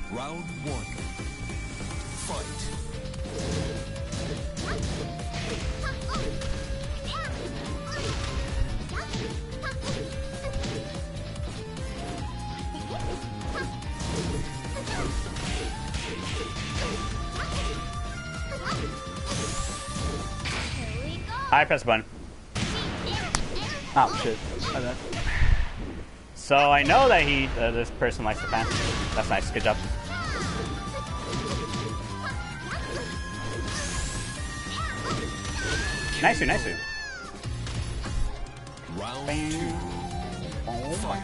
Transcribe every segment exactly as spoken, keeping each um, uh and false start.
Round one. Fight. I press the button. Oh shit. So I know that he, uh, this person likes to fan. That's nice. Good job. Nice, nice. Round two. Fight.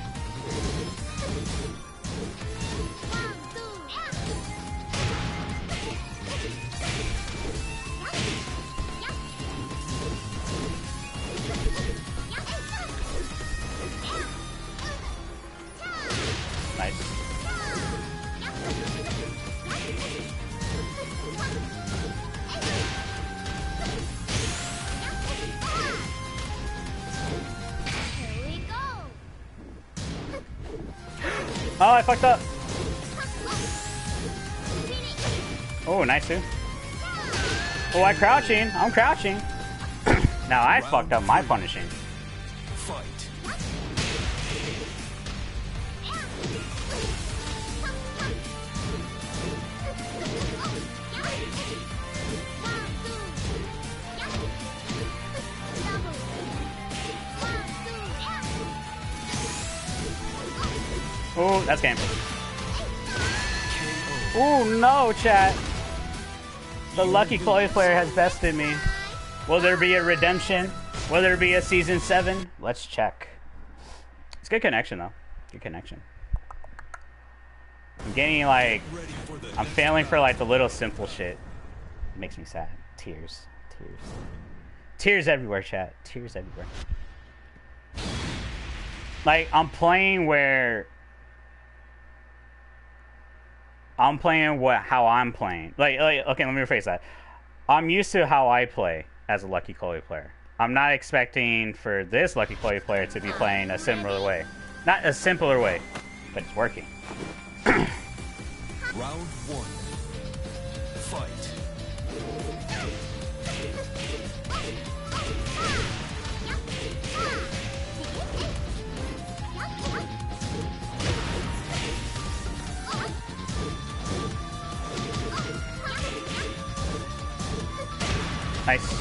Nice. Oh, I fucked up. Oh, nice too. Oh, I'm crouching. I'm crouching. Now I fucked up my punishing. Fight. Oh, that's game. Oh no, chat. The lucky Chloe player has bested me. Will there be a redemption? Will there be a season seven? Let's check. It's good connection though. Good connection. I'm getting like, I'm failing for like the little simple shit. It makes me sad. Tears. Tears. Tears everywhere, chat. Tears everywhere. Like, I'm playing where I'm playing what how I'm playing. Like, like, okay, let me rephrase that. I'm used to how I play as a Lucky Chloe player. I'm not expecting for this Lucky Chloe player to be playing a similar way. Not a simpler way, but it's working. Round one. Fight. Nice.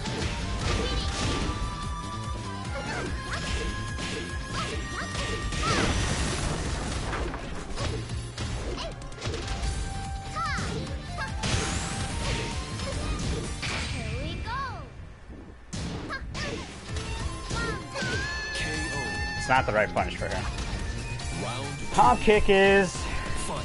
It's not the right punish for her. Pop kick is. Fight.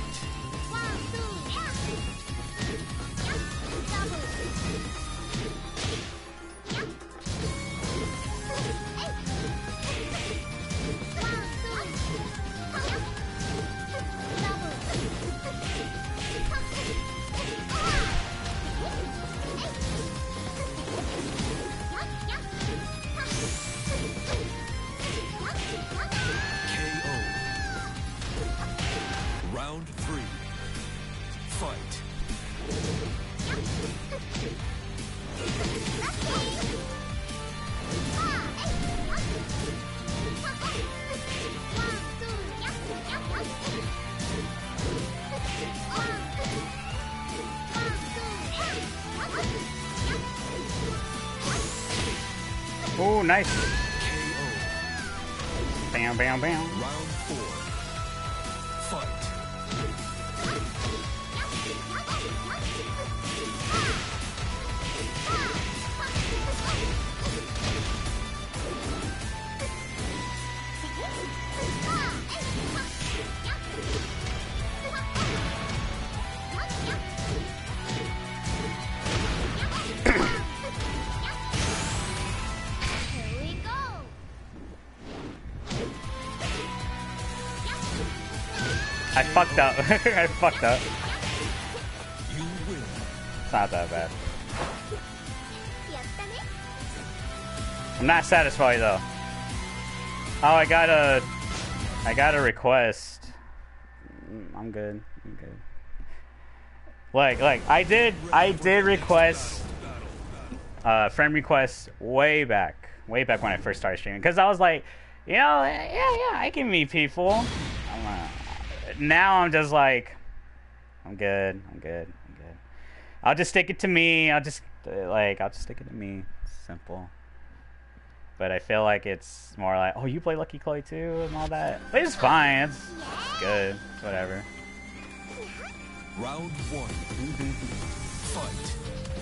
Round three. Fight. Oh, nice. Bam, bam, bam. Round four. Fight. I fucked up. I fucked up. You win. It's not that bad. I'm not satisfied though. Oh, I got a, I got a request. I'm good. I'm good. Like, like I did, I did request uh, friend requests way back, way back when I first started streaming, because I was like, you know, yeah, yeah, I can meet people. I'm, uh, now I'm just like, I'm good, I'm good, I'm good. I'll just stick it to me. I'll just uh, like, I'll just stick it to me. It's simple. But I feel like it's more like, oh, you play Lucky Chloe too and all that. But it's fine. It's, it's good. It's whatever. Round one. Fight.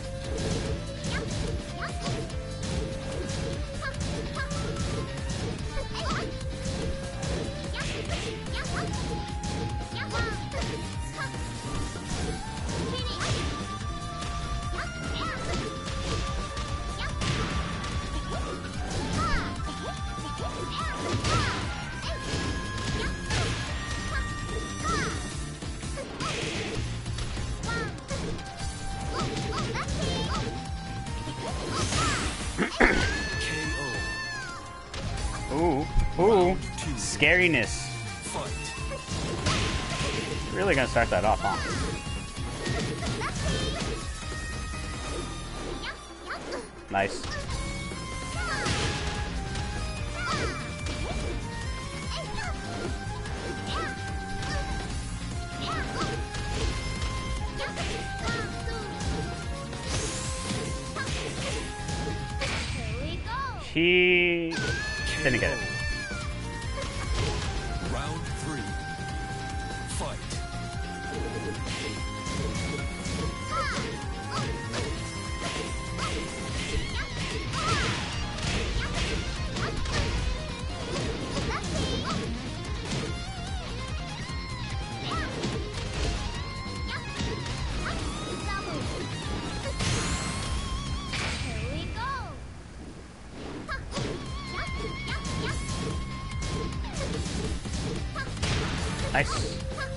Ooh, ooh, scariness. Fight. Really gonna start that off, huh? Nice. He didn't get it. Round three. Fight. Nice.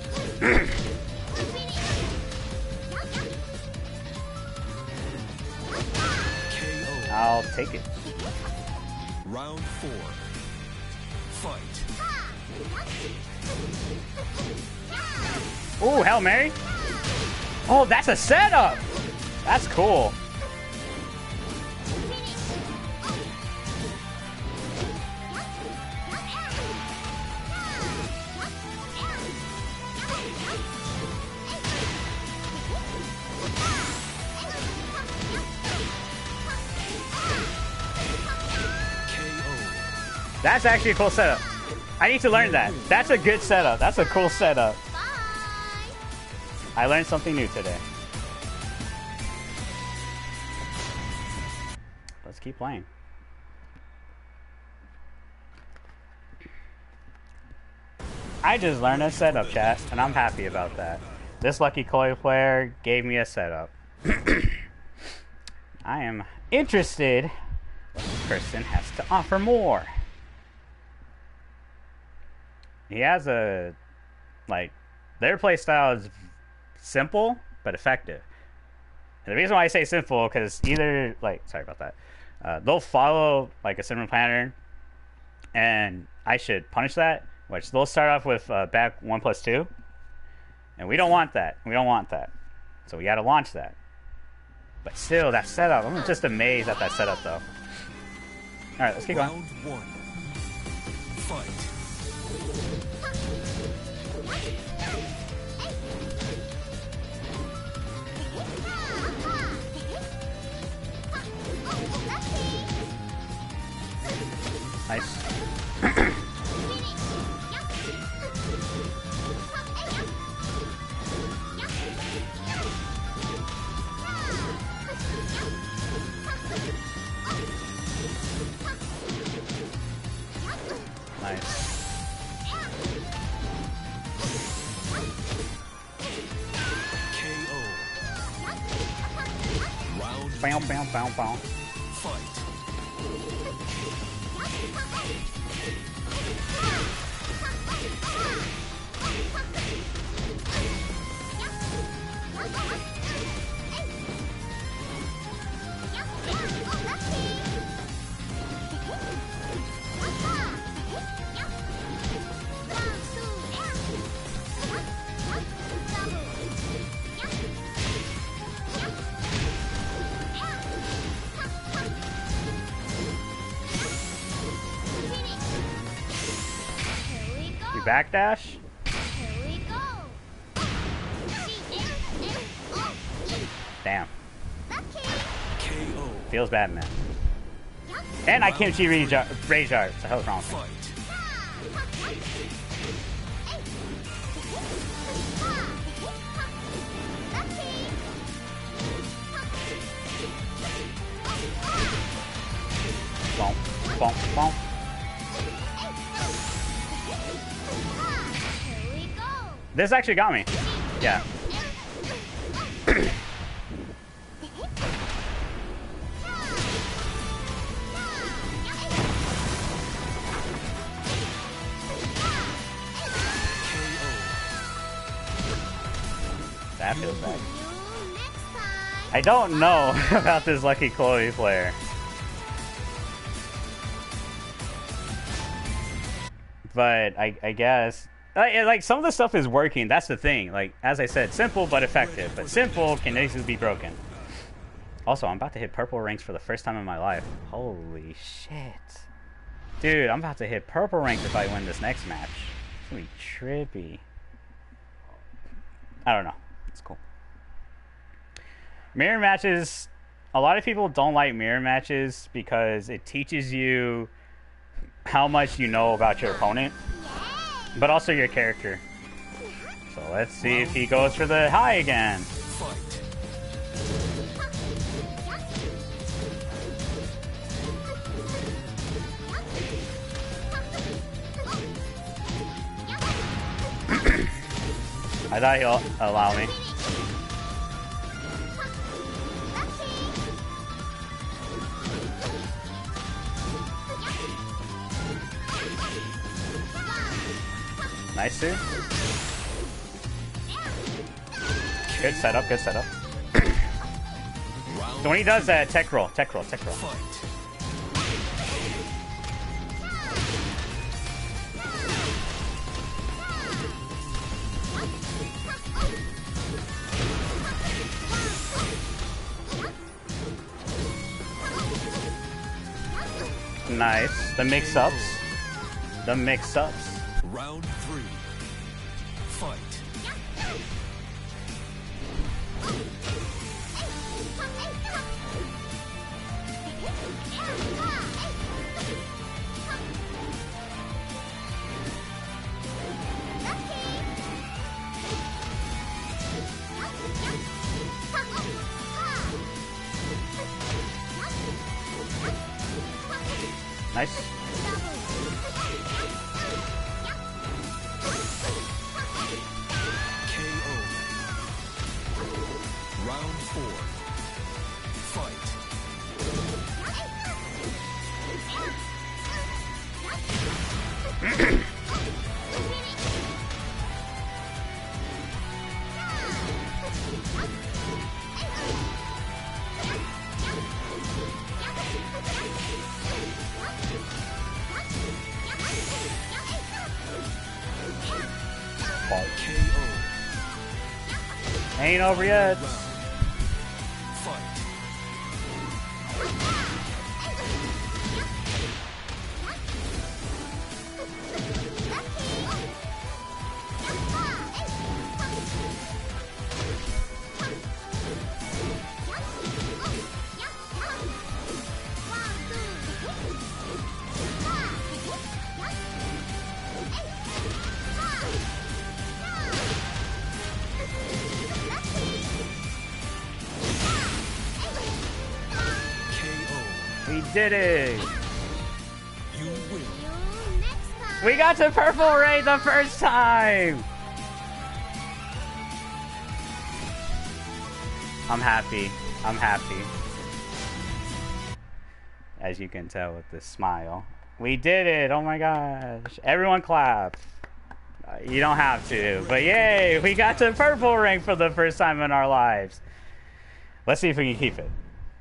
I'll take it. Round four. Fight. Ooh, Hail Mary. Oh, that's a setup. That's cool. That's actually a cool setup. I need to learn that. That's a good setup. That's a cool setup. I learned something new today. Let's keep playing. I just learned a setup, chat, and I'm happy about that. This Lucky Chloe player gave me a setup. I am interested what this person has to offer more. He has a, like, their play style is simple but effective. And the reason why I say simple, because either, like, sorry about that, uh, they'll follow, like, a similar pattern, and I should punish that, which they'll start off with uh, back one plus two, and we don't want that. We don't want that. So we got to launch that. But still, that setup, I'm just amazed at that setup, though. All right, let's keep going. Round one. Fight. Nice. Nice. K O. Round Bow, two. bow, bow, bow. Fight. backdash. Here we go. Damn. K O. Feels bad, man. And I kimchi rage art. Rage art. So hell's wrong with me? Fight. Bonk, bonk, bonk. Here we go. This actually got me. Yeah. That feels bad. I don't know about this Lucky Chloe player. But I, I guess like, like some of the stuff is working. That's the thing. Like as I said, simple but effective. But simple can easily be broken. Also, I'm about to hit purple ranks for the first time in my life. Holy shit, dude! I'm about to hit purple rank if I win this next match. It's gonna be trippy. I don't know. It's cool. Mirror matches. A lot of people don't like mirror matches because it teaches you how much you know about your opponent, but also your character. So let's see if he goes for the high again. Fight. I thought he'll allow me. Nice, dude. Good setup, good setup. So when he does that, tech roll, tech roll, tech roll. Fight. Nice. The mix-ups. The mix-ups. Round three. Fight. Nice. K O. Round four. Fight. K O. Ain't over yet. Round. Fight. We did it. You win. We got to purple ray the first time. I'm happy. I'm happy. As you can tell with this smile. We did it. Oh my gosh. Everyone clap. Uh, you don't have to, but yay, we got to purple rank for the first time in our lives. Let's see if we can keep it.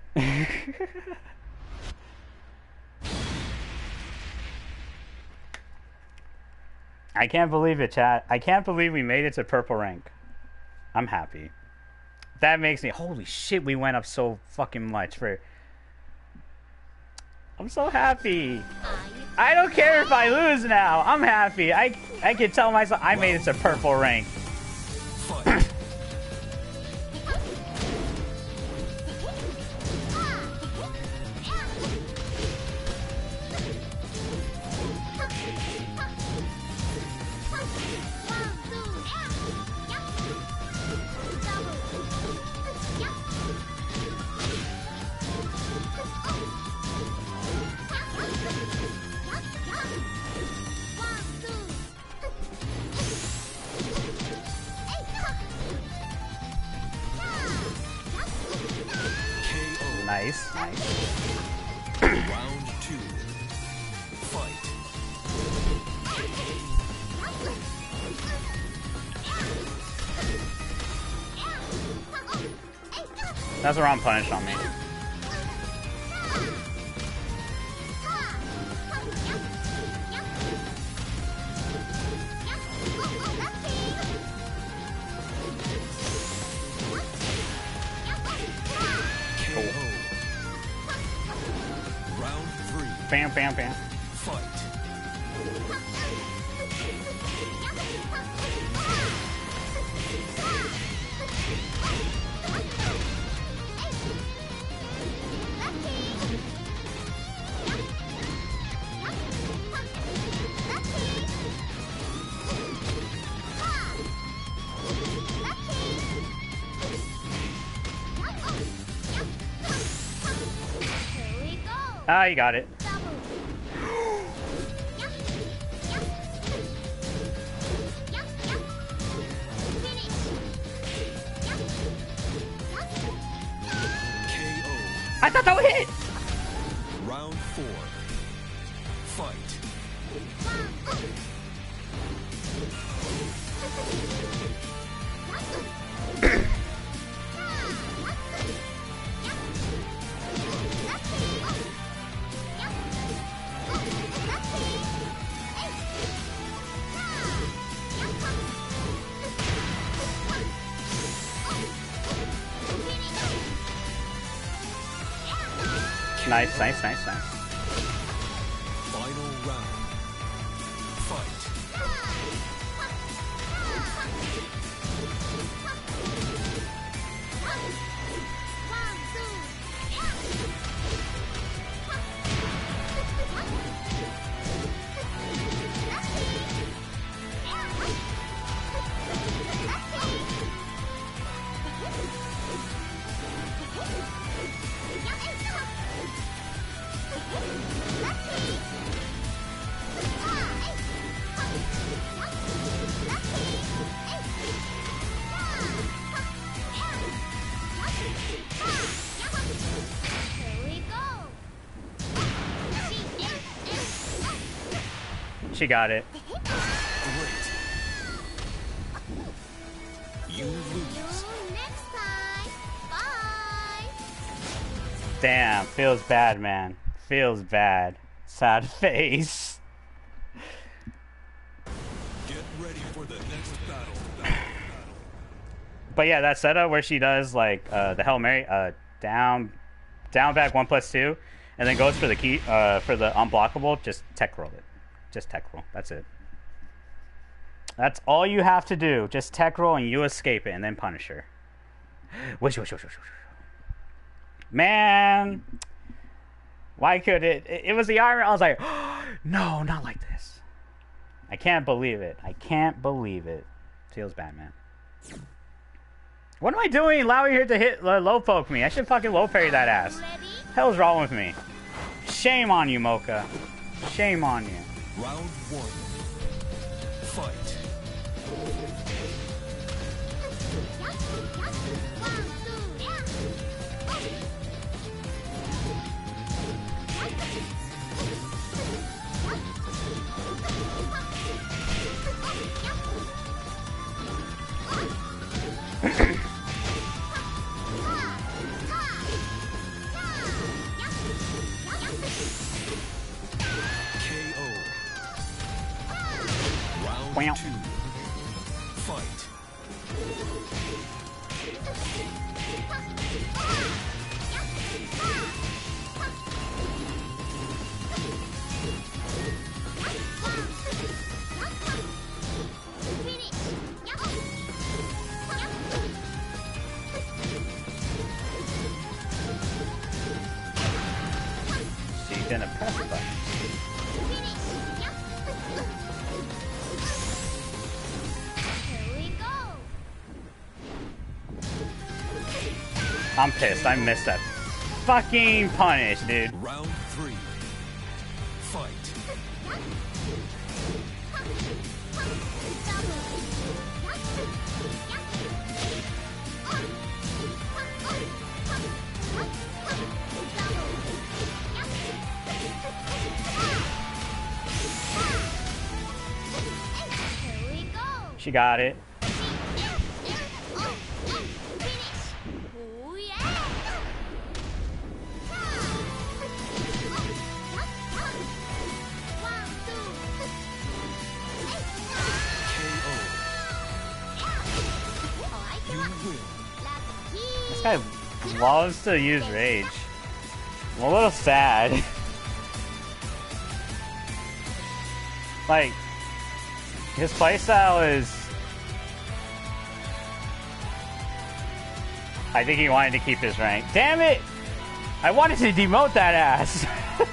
I can't believe it, chat. I can't believe we made it to purple rank. I'm happy. That makes me... Holy shit, we went up so fucking much for... I'm so happy. Are you I don't care if I lose now. I'm happy. I I can tell myself I made it to purple rank. Fight. Nice, nice. Round two. Fight. That's a wrong punish on me. K O. Round three. Bam, bam, bam. Fight. Here we go. Ah, you got it. K O. I thought that would hit. Round four. Fight. Nice, nice, nice, nice. Final round. Fight. Here we go. She got it. Great. You lose. See you next time. Bye. Damn, feels bad, man. Feels bad. Sad face. Get ready for the next battle. But yeah, that setup where she does like uh, the Hail Mary, uh, down, down back one plus two, and then goes for the key, uh, for the unblockable. Just tech roll it. Just tech roll. That's it. That's all you have to do. Just tech roll and you escape it, and then punish her. Wish, wish, wish, wish, wish. Man, why could it? It, it was the iron. I was like, oh, no, not like this. I can't believe it. I can't believe it. Feels bad, man. What am I doing allowing her to hit uh, low poke me? I should fucking low parry that ass. Ready? Hell's wrong with me? Shame on you, Mocha. Shame on you. Round one. Fight. K O. Round Wow. two. Fight. I'm pissed. I missed that fucking punish, dude. Round three. Fight. Here we go. She got it. Oh yeah. One, two. K O. You win. This guy loves to use rage. I'm a little sad. Like, his playstyle is... I think he wanted to keep his rank. Damn it! I wanted to demote that ass!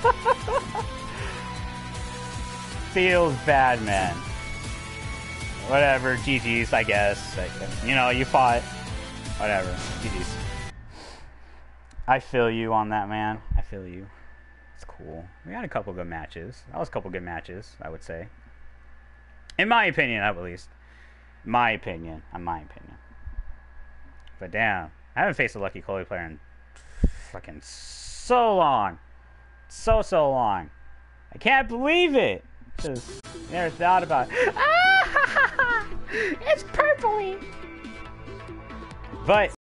Feels bad, man. Whatever, G G's, I guess. Like, you know, you fought. Whatever, G G's. I feel you on that, man. I feel you. It's cool. We had a couple good matches. That was a couple good matches, I would say. In my opinion, at least. My opinion. In my opinion. But damn. I haven't faced a Lucky Chloe player in fucking so long. So, so long. I can't believe it. Just never thought about it. Ah, it's purpley. But